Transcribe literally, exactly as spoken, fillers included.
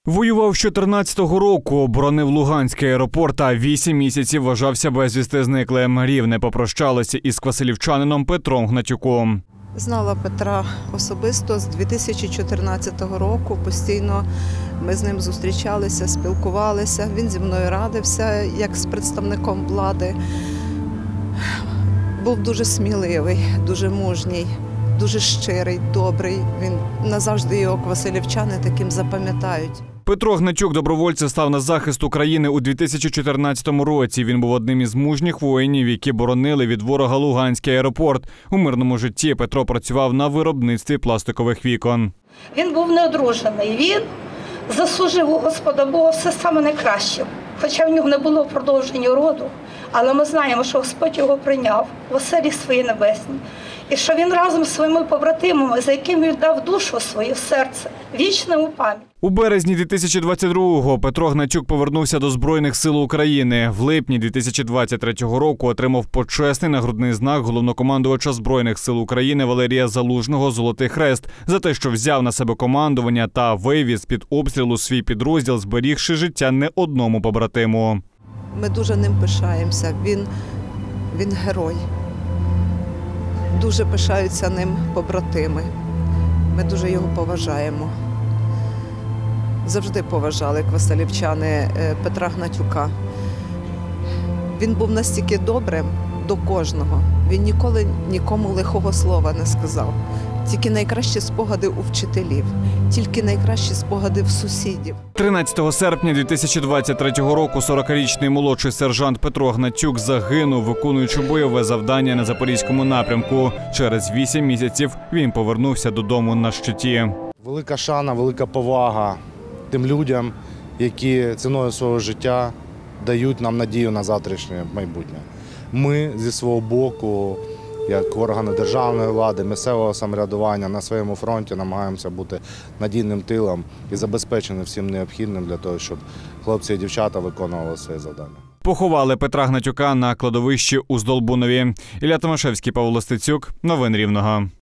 Воював з чотирнадцятого року, оборонив Луганський аеропорт, а вісім місяців вважався безвісти зниклим. Рівне попрощалися із квасилівчанином Петром Гнатюком. Знала Петра особисто з дві тисячі чотирнадцятого року. Постійно ми з ним зустрічалися, спілкувалися. Він зі мною радився, як з представником влади. Був дуже сміливий, дуже мужній, дуже щирий, добрий. Він назавжди його квасилівчани таким запам'ятають. Петро Гнатюк добровольцем став на захист України у дві тисячі чотирнадцятому році. Він був одним із мужніх воїнів, які боронили від ворога Луганський аеропорт. У мирному житті Петро працював на виробництві пластикових вікон. Він був неодружений. Він заслужив у Господа Бога все саме найкраще. Хоча в нього не було продовження роду, але ми знаємо, що Господь його прийняв в оселі своїй небесній. І що він разом з своїми побратимами, за якими віддав душу свою, серце, вічному пам'ять. У березні дві тисячі двадцять другого Петро Гнатюк повернувся до Збройних сил України. В липні дві тисячі двадцять третього року отримав почесний нагрудний знак головнокомандувача Збройних сил України Валерія Залужного «Золотий хрест» за те, що взяв на себе командування та вивіз з-під обстрілу свій підрозділ, зберігши життя не одному побратиму. Ми дуже ним пишаємося. Він, він герой. Дуже пишаються ним побратими. Ми дуже його поважаємо. Завжди поважали квасилівчани Петра Гнатюка. Він був настільки добрим до кожного. Він ніколи нікому лихого слова не сказав. Тільки найкращі спогади у вчителів, тільки найкращі спогади в сусідів. тринадцятого серпня дві тисячі двадцять третього року сорокарічний молодший сержант Петро Гнатюк загинув, виконуючи бойове завдання на Запорізькому напрямку. Через вісім місяців він повернувся додому на щиті. Велика шана, велика повага тим людям, які ціною свого життя дають нам надію на завтрашнє майбутнє. Ми зі свого боку, як органи державної влади, місцевого самоврядування на своєму фронті намагаємося бути надійним тилом і забезпечені всім необхідним для того, щоб хлопці і дівчата виконували свої завдання. Поховали Петра Гнатюка на кладовищі у Здолбунові. Ілля Томашевський, Павло Стецюк. Новини Рівного.